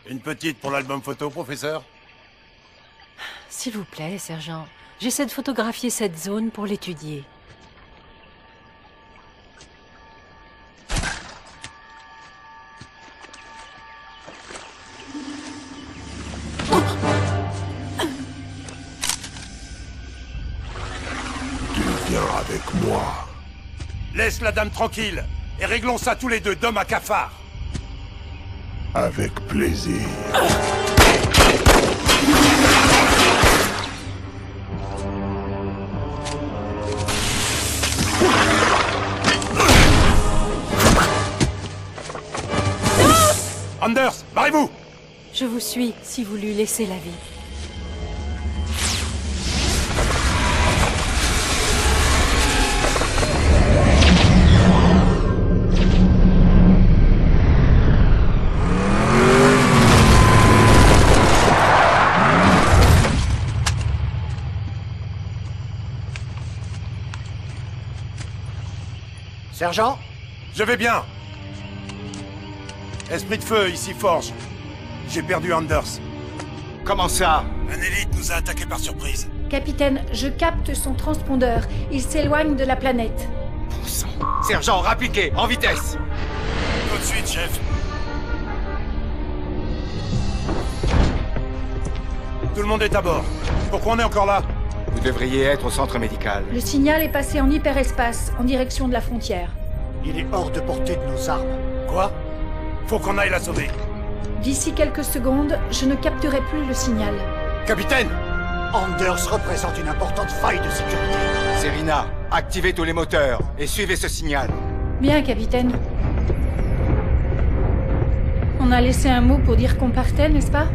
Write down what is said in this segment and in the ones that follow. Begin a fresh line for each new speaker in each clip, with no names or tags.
Une petite pour l'album photo, professeur?
S'il vous plaît, sergent. J'essaie de photographier cette zone pour l'étudier.
Tu viens avec moi.
Laisse la dame tranquille, et réglons ça tous les deux, d'homme à cafard.
Avec plaisir.
Anders, barrez-vous!
Je vous suis si vous lui laissez la vie.
Sergent?
Je vais bien. Esprit de feu, ici Forge. J'ai perdu Anders.
Comment ça?
Un élite nous a attaqués par surprise.
Capitaine, je capte son transpondeur. Il s'éloigne de la planète.
Bon sang. Sergent, rappliquez, en vitesse!
Tout de suite, chef. Tout le monde est à bord. Pourquoi on est encore là?
Vous devriez être au centre médical.
Le signal est passé en hyperespace, en direction de la frontière.
Il est hors de portée de nos armes.
Quoi? Faut qu'on aille la sauver.
D'ici quelques secondes, je ne capterai plus le signal.
Capitaine!
Anders représente une importante faille de sécurité.
Serena, activez tous les moteurs et suivez ce signal.
Bien, capitaine. On a laissé un mot pour dire qu'on partait, n'est-ce pas?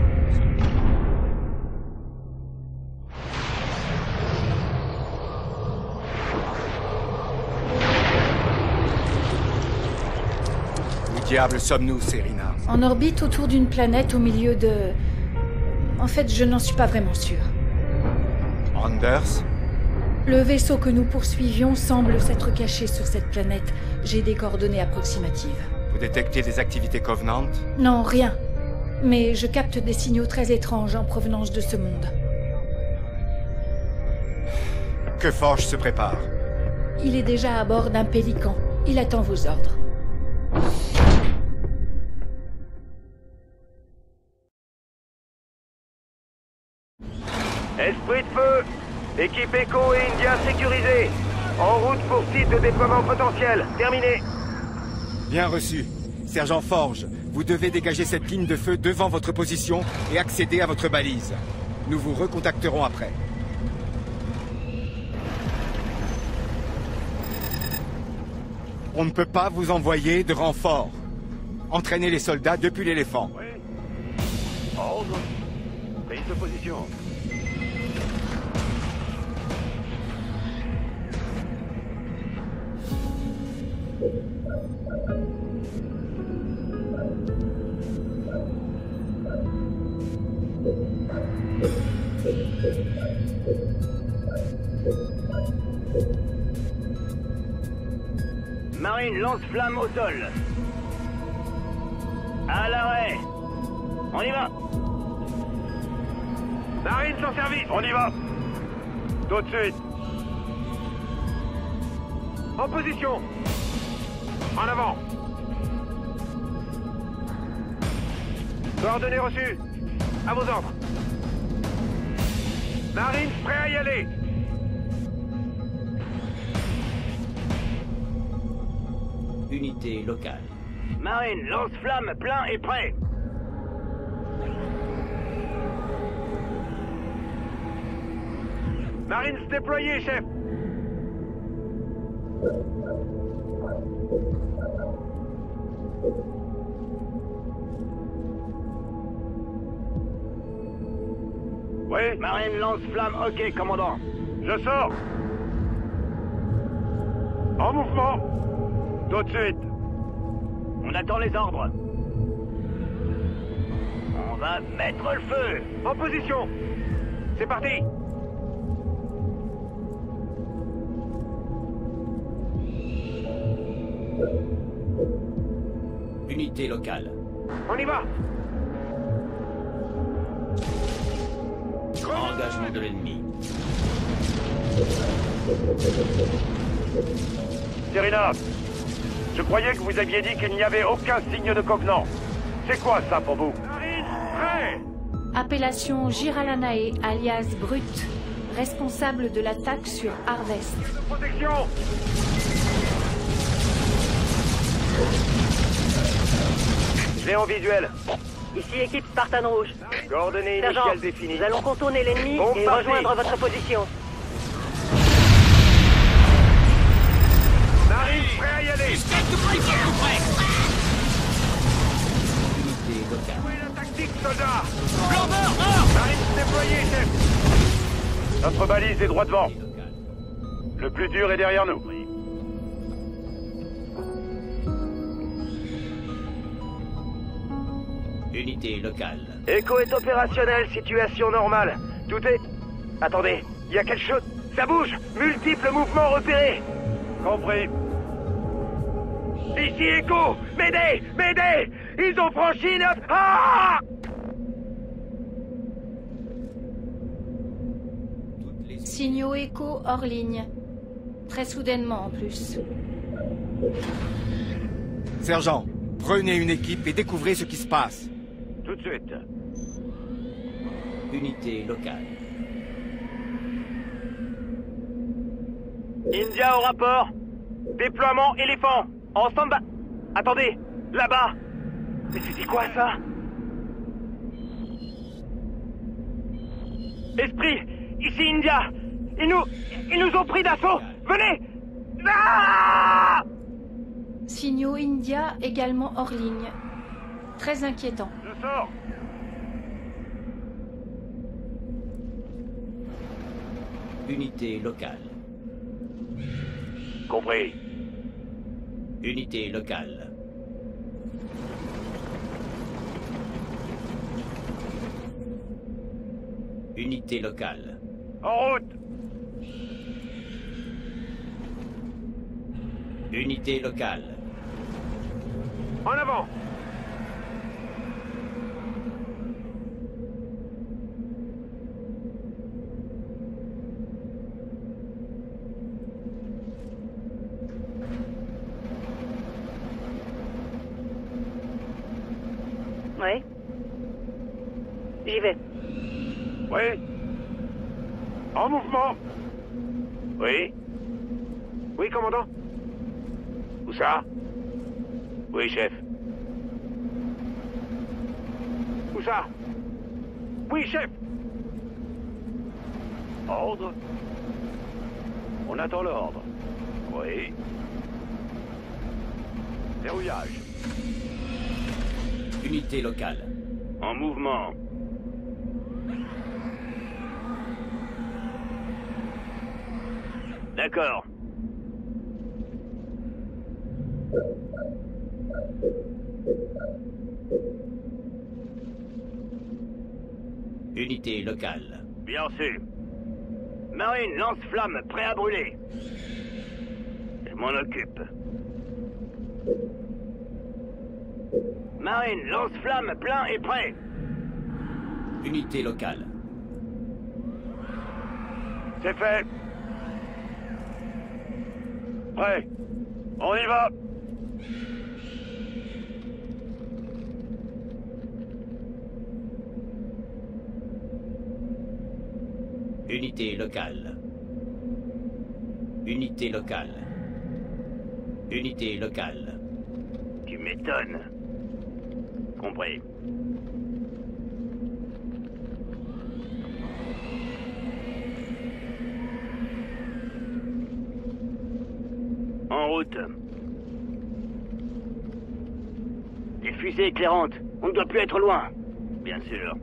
Où diable sommes-nous, Serena?
En orbite autour d'une planète au milieu de... En fait, je n'en suis pas vraiment sûre.
Anders?
Le vaisseau que nous poursuivions semble s'être caché sur cette planète. J'ai des coordonnées approximatives.
Vous détectez des activités covenantes?
Non, rien. Mais je capte des signaux très étranges en provenance de ce monde.
Que Forge se prépare.
Il est déjà à bord d'un pélican. Il attend vos ordres.
Esprit de feu! Équipe Echo et India sécurisée! En route pour site de déploiement potentiel. Terminé!
Bien reçu. Sergent Forge, vous devez dégager cette ligne de feu devant votre position et accéder à votre balise. Nous vous recontacterons après. On ne peut pas vous envoyer de renfort. Entraînez les soldats depuis l'éléphant.
Oui. Ordre. Prise de position. Marine lance-flamme au sol. À l'arrêt. On y va. Marine sans service. On y va. Tout de suite. En position. En avant. Coordonnées reçues. À vos ordres. Marine prêt à y aller.
Unité locale.
Marine, lance-flamme plein et prêt. Marines déployés, chef. Oui. Marine lance-flamme, ok, commandant. Je sors. En mouvement. Tout de suite. On attend les ordres. On va mettre le feu. En position. C'est parti.
Unité locale.
On y va.
engagement de l'ennemi.
Serena, je croyais que vous aviez dit qu'il n'y avait aucun signe de Covenant. C'est quoi ça pour vous? Prêt!
Appellation Jiralanae, alias Brut, responsable de l'attaque sur Harvest.
Protection!
J'ai en visuel.
Ici équipe Spartan Rouge.
Coordonnées
Sergent,
initiales définies.
nous allons contourner l'ennemi
Bon,
et
parti.
rejoindre votre position.
Marine, prêt à y aller.
Unité locale.
Où est la tactique, soldat?
Marine déployée, chef.
Notre balise est droit devant.
Unité locale.
Le plus dur est derrière nous.
Unité locale.
Echo est opérationnel, situation normale. Tout est... Attendez, il y a quelque chose. Ça bouge. Multiples mouvements repérés.
Compris.
Ici Echo. M'aidez, m'aidez. Ils ont franchi notre... Ah!
Toutes les
Signaux écho hors ligne. Très soudainement en plus.
Sergent, prenez une équipe et découvrez ce qui se passe.
Tout de suite.
Unité locale.
India au rapport. Déploiement éléphant. En stand-by. Attendez, là-bas. Mais c'était quoi ça? Esprit, ici India. Ils nous ont pris d'assaut. Venez. Ah!
Signaux India également hors ligne. Très inquiétant.
Je sors.
Unité locale.
Compris.
Unité locale. Unité locale.
En route.
Unité locale.
En avant.
Oui. J'y vais.
Oui. En mouvement. Oui. Oui, commandant. Où ça? Oui, chef. Où ça? Oui, chef. Ordre. On attend l'ordre. Oui. Verrouillage.
Unité locale.
En mouvement.
D'accord.
Unité locale.
Bien sûr. Marine, lance-flamme, prêt à brûler. Je m'en occupe. Marine, lance-flamme, plein et prêt.
Unité locale.
C'est fait. Prêt. On y va.
Unité locale. Unité locale. Unité locale.
Tu m'étonnes. Compris. En route. Des fusées éclairantes. On ne doit plus être loin. Bien sûr.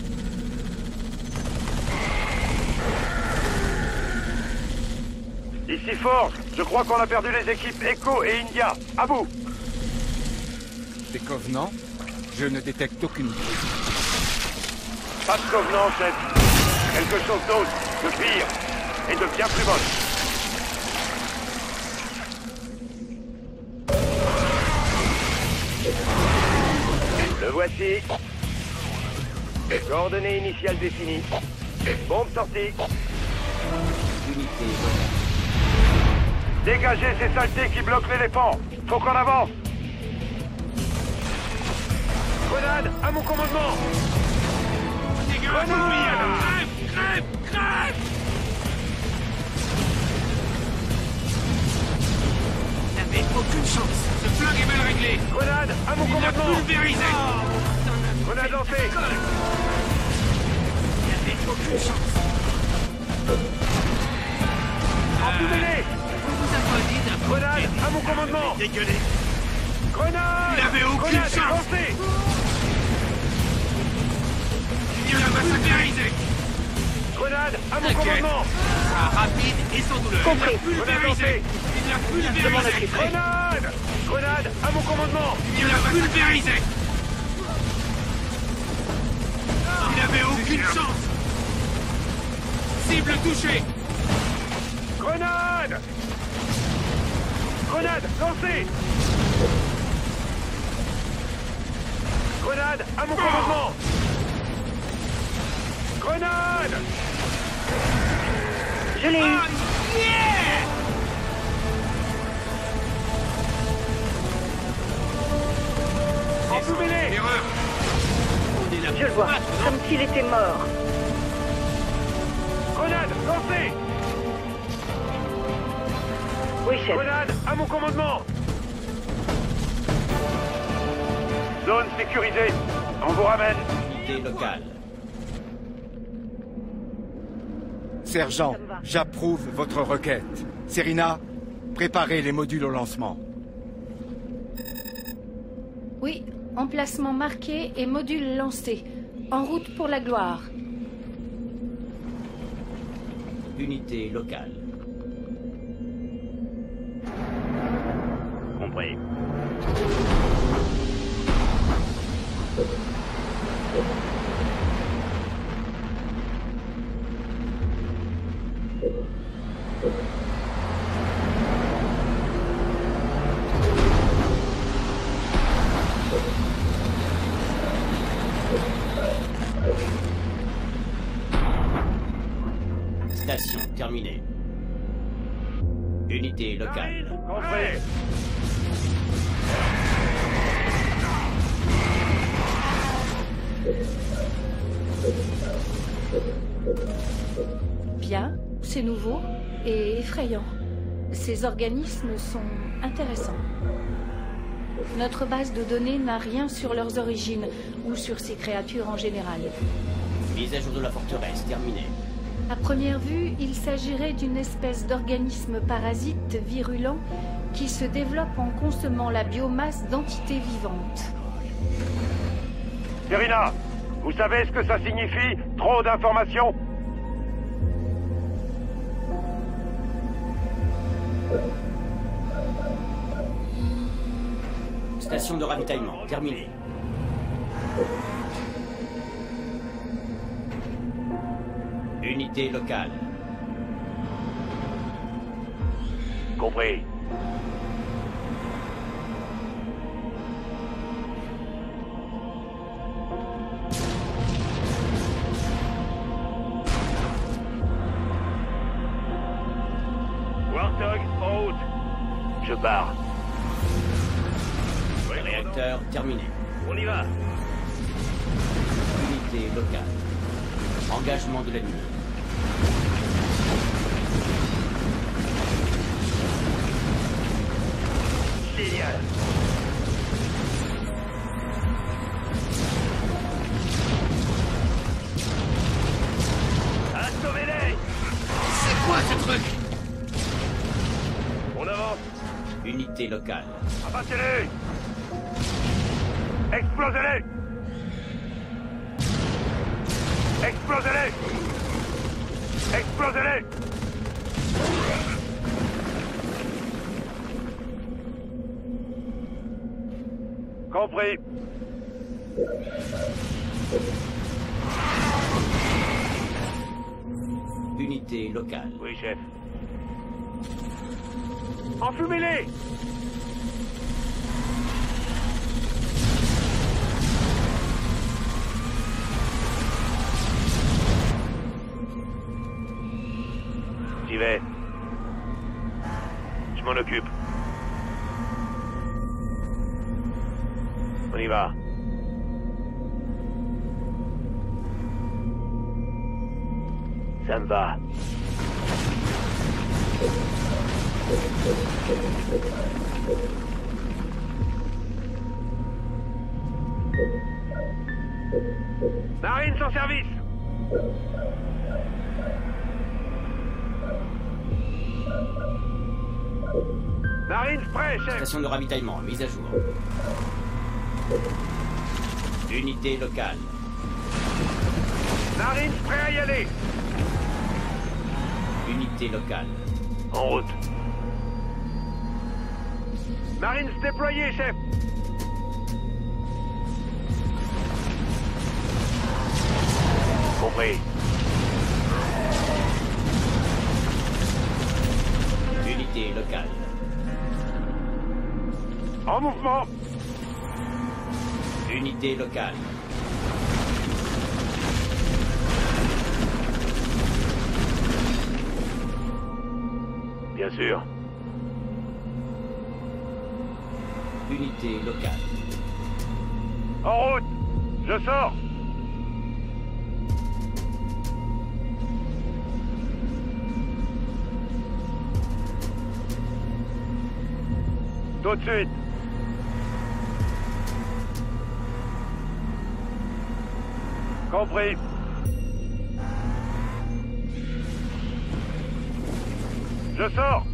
Ici Forge. Je crois qu'on a perdu les équipes Echo et India. À vous.
Des Covenants? Je ne détecte aucune.
Pas de Covenant, chef. Quelque chose d'autre, de pire, et de bien plus moche.
Le voici. Coordonnées initiales définies.
Bombe sortie.
Unité locale.
Dégagez ces saletés qui bloquent l'éléphant. Faut qu'on avance. Grenade à mon commandement. Grenade!
Crève! Crève! Vous n'avez aucune chance. Ce flingue est mal réglé.
Grenade à mon
Il l'a
commandement.
pulvérisé.
Grenade lancée.
Vous n'avez aucune chance.
Enfumez-les.
On vous a pas dit d'un
Grenade à mon commandement.
dégueulé.
Grenade!
Il avait aucune
Grenade
chance.
lancée.
Il l'a pulvérisé.
Grenade à mon
T'inquiète.
commandement.
Sera rapide et sans douleur.
Compris.
Il l'a pulvérisé. Il l'a pulvérisé.
Grenade! Grenade à mon commandement.
Il l'a pulvérisé. Il n'avait aucune chance. Cible touchée.
Grenade! Grenade lancée. Grenade à mon commandement. Grenade!
Je l'ai eu.
Yeah!
Enfumez-les!
Erreur. On est là.
Je le vois. Comme s'il était mort.
Grenade lancée.
Oui, chef.
Grenade à mon commandement. Zone sécurisée. On vous ramène.
Unité locale.
Sergent, j'approuve votre requête. Serena, préparez les modules au lancement.
Oui, emplacement marqué et module lancé. En route pour la gloire.
Unité locale.
Compris.
Station terminée. Unité locale.
Compris.
Bien, c'est nouveau et effrayant. Ces organismes sont intéressants. Notre base de données n'a rien sur leurs origines ou sur ces créatures en général.
Mise à jour de la forteresse terminée.
À première vue, il s'agirait d'une espèce d'organisme parasite virulent qui se développe en consommant la biomasse d'entités vivantes.
Serena, vous savez ce que ça signifie? Trop d'informations?
Station de ravitaillement terminée. Unité locale.
Compris. Warthog en route. Je pars.
Réacteur terminé.
On y va.
Unité locale. Engagement de l'ennemi.
Génial. Assommez-les.
C'est quoi ce truc?
On avance.
Unité locale.
Abattez-les. Explosez-les. Explosez-les. Explosez-les. Compris.
Unité locale.
Oui, chef. Enfumez-les. J'y vais. Je m'en occupe. On y va. Ça me va. Marines en service. Marines prêt, chef.
Station de ravitaillement, mise à jour. Unité locale.
Marines prêt à y aller.
Unité locale.
En route. Marines déployés, chef. Compris.
Unité locale.
En mouvement.
Unité locale.
Bien sûr.
Unité locale.
En route. Je sors. Tout de suite. Compris. Je sors.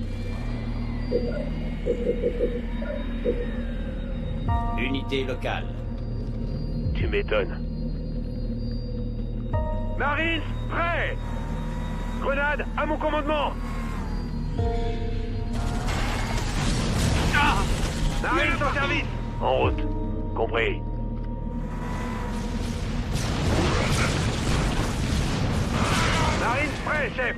Unité locale.
Tu m'étonnes. Marines, prêt. Grenade à mon commandement.
Ah!
Marines en service. En route. Compris. Marines prêt, chef.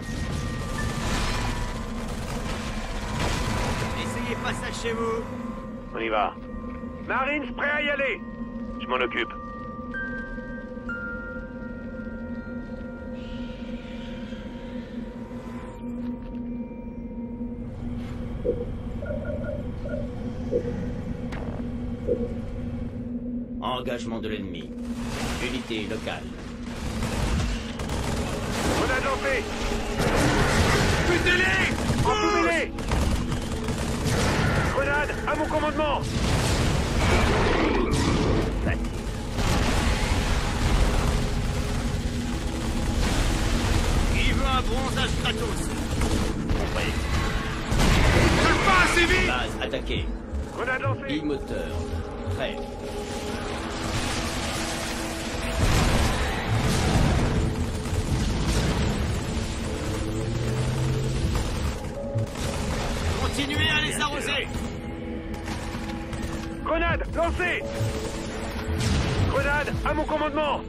Essayez pas ça chez vous.
On y va. Marines prêt à y aller. Je m'en occupe.
Engagement de l'ennemi. Unité locale.
Grenade lancée.
Butez-les!
Entourez-les. Grenade à mon commandement.
Il veut un bronzage gratos. Je pas assez vite!
Base attaquée.
Grenade lancée.
Bimoteur. Prêt.
Continuez à les arroser!
Grenade lancée. Grenade à mon commandement.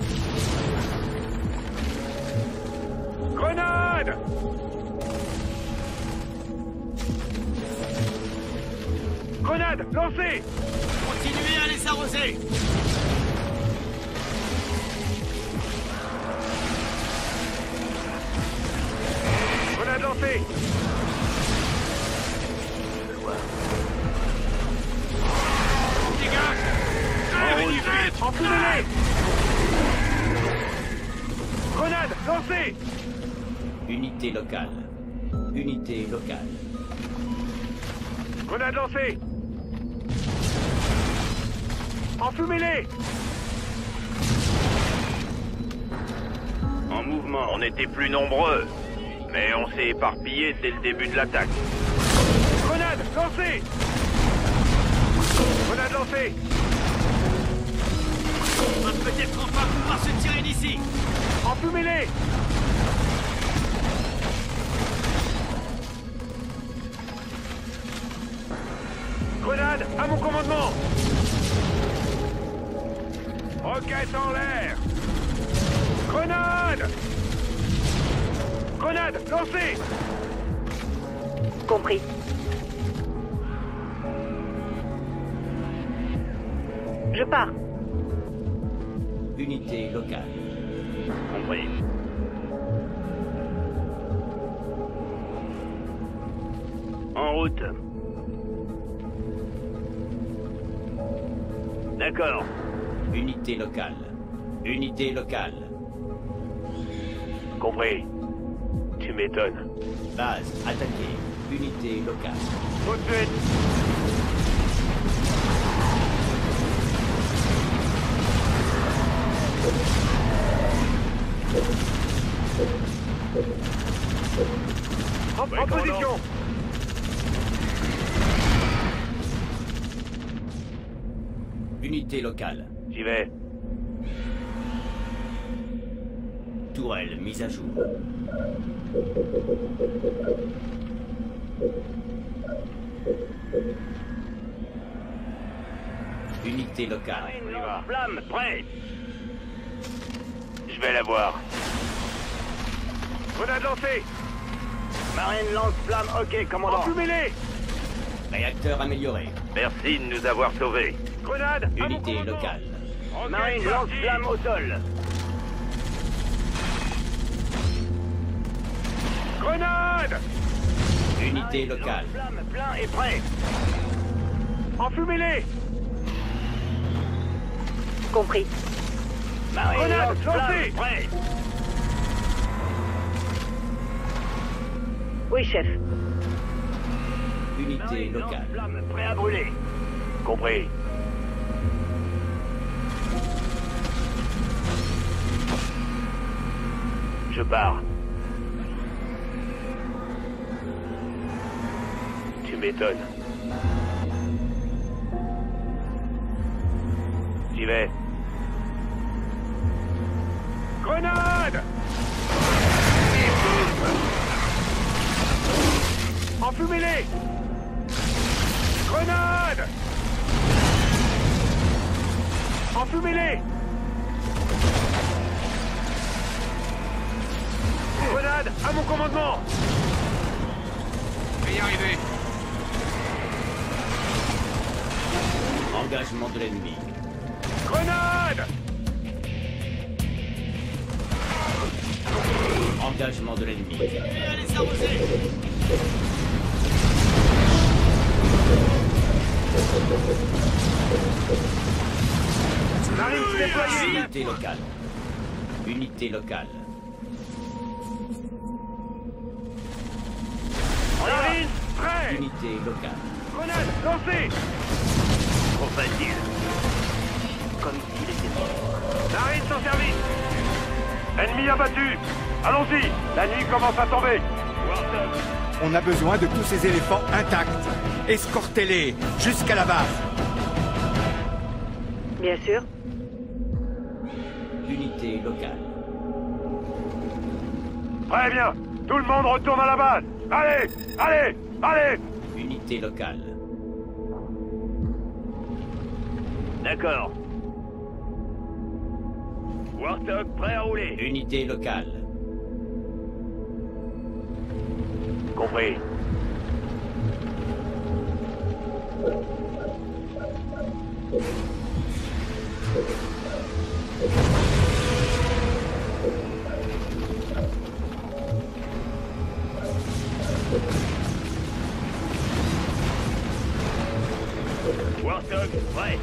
Grenade. Grenade lancée.
Continuez à les arroser!
Grenade lancée.
Dégage! Allez, vite!
Enfoulez-les. Grenade lancée.
Unité locale. Unité locale.
Grenade lancée. Enfumez-les.
En mouvement, on était plus nombreux, mais on s'est éparpillés dès le début de l'attaque.
Grenade lancée. Grenade lancée.
On va peut-être enfin pouvoir se tirer d'ici!
Enfumez-les. Grenade à mon commandement. Roquette en l'air. Grenade. Grenade lancée.
Compris. Je pars.
Unité locale.
Compris.
route. D'accord.
Unité locale. Unité locale.
Compris. Tu m'étonnes.
Base attaquée. Unité locale.
Tout de suite. En position.
Unité locale.
J'y vais.
Tourelle mise à jour. Unité locale.
On y va. Flamme, prêt.
Je vais la voir. Grenade lancée.
Marine lance-flamme, ok, commandant.
Enfumez-les.
Réacteur amélioré.
Merci de nous avoir sauvés.
Grenade. à mon
Unité
commandement.
locale.
Ok,
Marine
parti.
lance-flamme au sol.
Grenade.
Unité locale.
Flamme, plein et prêt.
Enfumez-les.
Compris.
Marine
Grenade,
lance-flamme,
lancée.
prêt.
Oui, chef.
Unité
Marine
locale.
lance-flamme, prêt à brûler.
Compris. Je pars. Tu m'étonnes. J'y vais. Grenade! Et boum! Enfumez-les! Grenade! Enfumez-les! Grenade à mon commandement!
Je vais y arriver.
Engagement de l'ennemi.
Grenade!
Engagement de l'ennemi.
Allez, s'arroser.
Marine déployée!
Unité locale. Unité locale.
Marine, prêt!
Unité locale.
Grenade lancée!
Trop facile. Comme s'il était mort.
Marine sans service! Ennemi abattu! Allons-y! La nuit commence à tomber!
Warthog,
On a besoin de tous ces éléphants intacts. Escortez-les jusqu'à la base.
Bien sûr.
Unité locale.
Très bien! Tout le monde retourne à la base! Allez! Allez! Allez!
Unité locale.
d'accord. Warthog prêt à rouler.
Unité locale.
Compris.
Warthog prêt.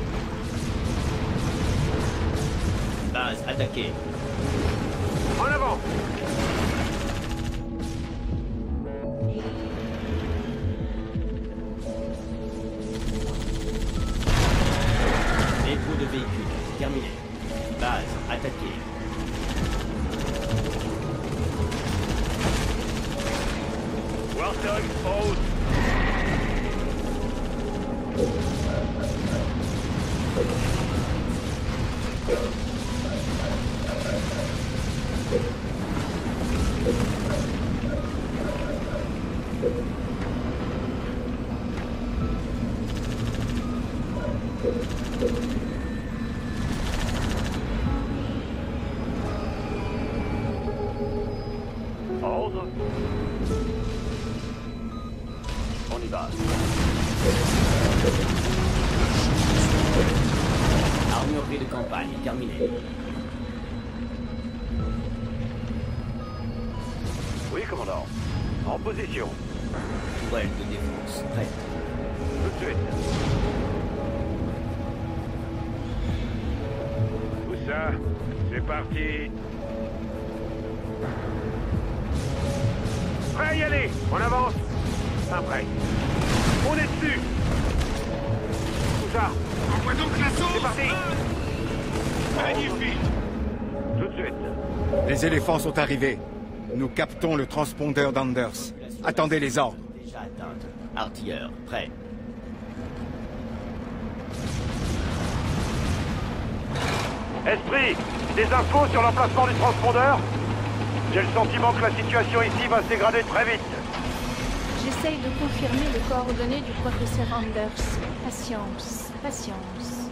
Base attaquée.
En avant!
Dépôt de véhicule. Terminé. Base attaquée.
Warthog en route.
Ordre. On y va.
Armurerie de campagne terminée.
Oui, commandant. En position.
Tourelle de défense, prête.
Tout de suite. Où ça? C'est parti. Prêt à y aller. On avance. Enfin prêt. On est dessus. Où ça?
Envoie donc la sauce.
C'est parti.
Magnifique.
Tout de suite.
Les éléphants sont arrivés. Nous captons le transpondeur d'Anders. Attendez les ordres.
Déjà atteinte. Artilleur, prêt.
Esprit, des infos sur l'emplacement du transpondeur? J'ai le sentiment que la situation ici va se dégrader très vite.
J'essaye de confirmer les coordonnées du professeur Anders. Patience, patience.